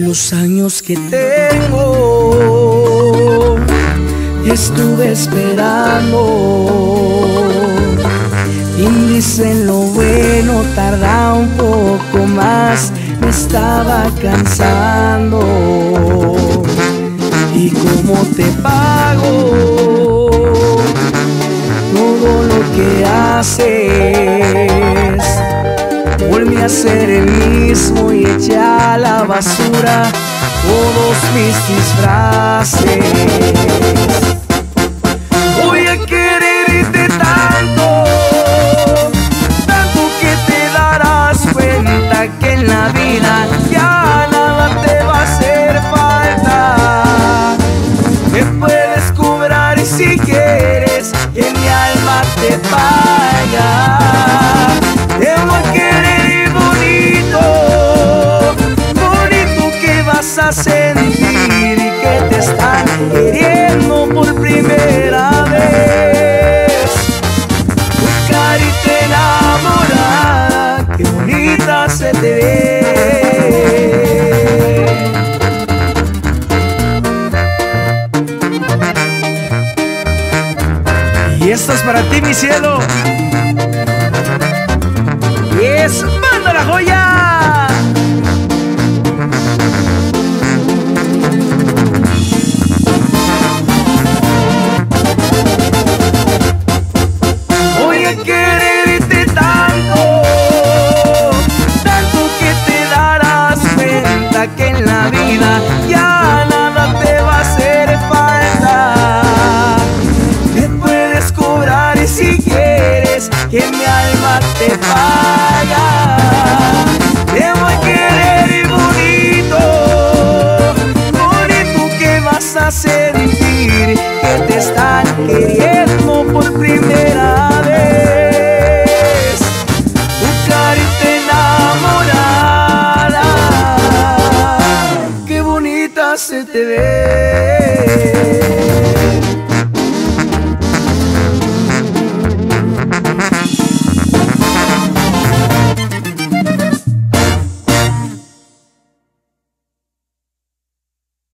los años que tengo te estuve esperando. Bien dicen lo bueno tarda un poco más, me estaba cansando. ¿Y cómo te pago todo lo que haces? Volví a ser el mismo y eché a la basura todos mis disfraces. Voy a quererte tanto, tanto que te darás cuenta que en la vida ya nada te va a hacer falta. Me puedes cobrar si quieres que mi alma te paga. Te voy a querer bonito, bonito que vas a sentir y que te están queriendo por primera vez. Tu carita enamorada, qué bonita se te ve. Y esto es para ti, mi cielo. Y es Banda La Joya. Voy a quererte tanto, tanto que te darás cuenta que en la vida ya nada te va a hacer falta. Me puedes cobrar si quieres que mi alma te paga. Te voy a querer bonito, bonito que vas a sentir que te están queriendo por primera vez.